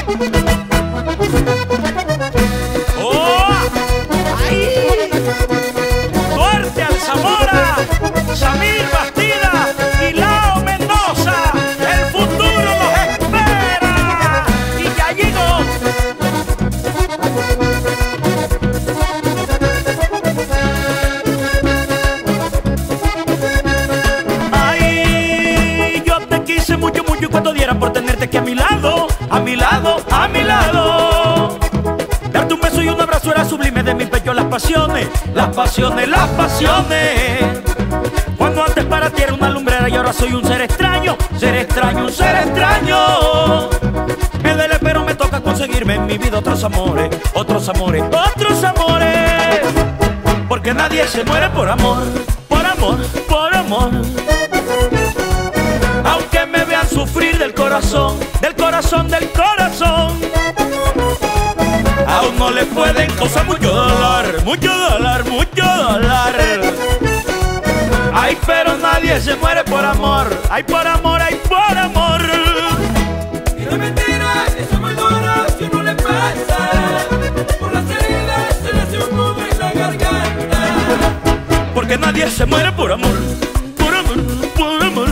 ¡Oh! ¡Ay! Duarte Alzamora, Samir Bastida y Lao Mendoza. El futuro nos espera y ya llegó. Ay, yo te quise mucho, mucho y cuando diera por tenerte aquí a mi lado, a mi lado, a mi lado. Darte un beso y un abrazo era sublime, de mi pecho las pasiones, las pasiones, las pasiones. Cuando antes para ti era una lumbrera y ahora soy un ser extraño, ser extraño, un ser extraño. Me duele pero me toca conseguirme en mi vida otros amores, otros amores, otros amores. Porque nadie se muere por amor, por amor, por amor. Aunque me vean sufrir del corazón, del corazón, del corazón. Aún no le pueden causar mucho dolor, mucho dolor, mucho dolor. Ay, pero nadie se muere por amor. Ay, por amor, ay, por amor. Y no es mentira, eso muy duro, si uno le pasa. Por las heridas se le hace un nudo en la garganta. Porque nadie se muere por amor, por amor, por amor.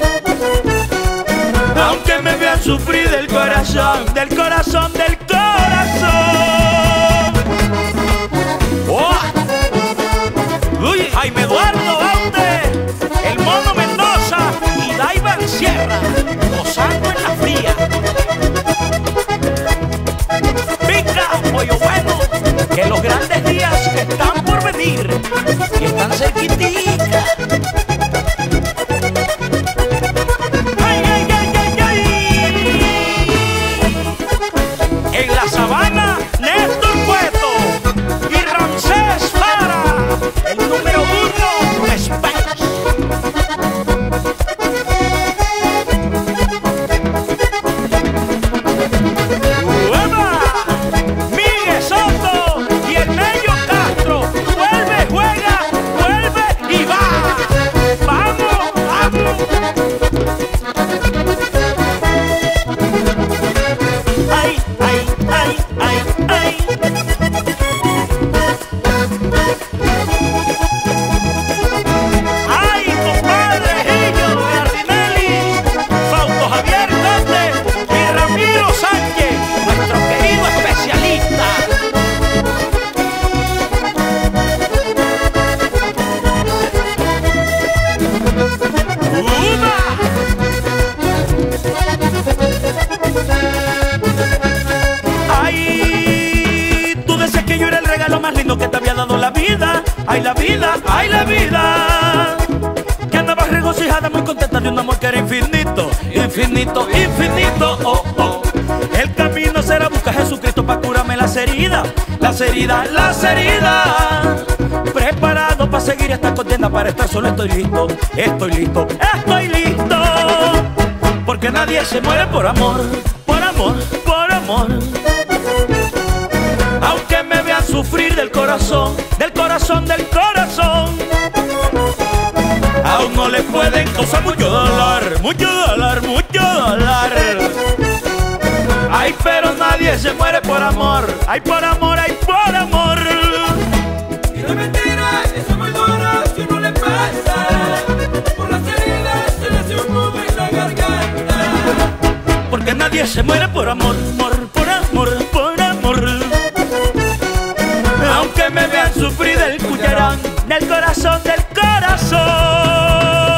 Aunque me vean sufrir del corazón, del corazón, del corazón. ¡Oh! ¡Uy! Jaime Eduardo Baute, el Mono Mendoza y Daivan Sierra, gozando en la fría. Pica, pollo bueno, que los grandes días están por venir y están cerquitica. En la sabana, Néstor Cueto y Ramsés Lara, el número 1 de España. ¡Uepa! Miguel Soto y el Mello Castro. Vuelve, juega, vuelve y va. ¡Vamos, vamos! Ay, ay, ay, ay, ay. Ay, compadre Gillo Gardinelli, Fausto Javier Conde y Ramiro Sánchez, nuestro querido especialista. Ay, tú decías que yo era el regalo más lindo que te había dado la vida. Ay, la vida, ay, la vida. Que andabas regocijada, muy contenta de un amor que era infinito, infinito, infinito. Oh, oh. El camino será buscar a Jesucristo para curarme las heridas, las heridas, las heridas. Preparado para seguir esta contienda, para estar solo estoy listo, estoy listo, estoy listo. Porque nadie se muere por amor, por amor, por amor. Aunque me vean sufrir del corazón, del corazón, del corazón. Aún no le pueden causar mucho dolor, mucho dolor, mucho dolor. Ay, pero nadie se muere por amor. Ay, por amor, ay, por amor. Y no es mentira, eso muy duro, si uno le pasa. Por las heridas se le hace un nudo en la garganta. Porque nadie se muere por amor, por amor, por amor. Aunque me vean sufrir del cucharón, del corazón, del corazón.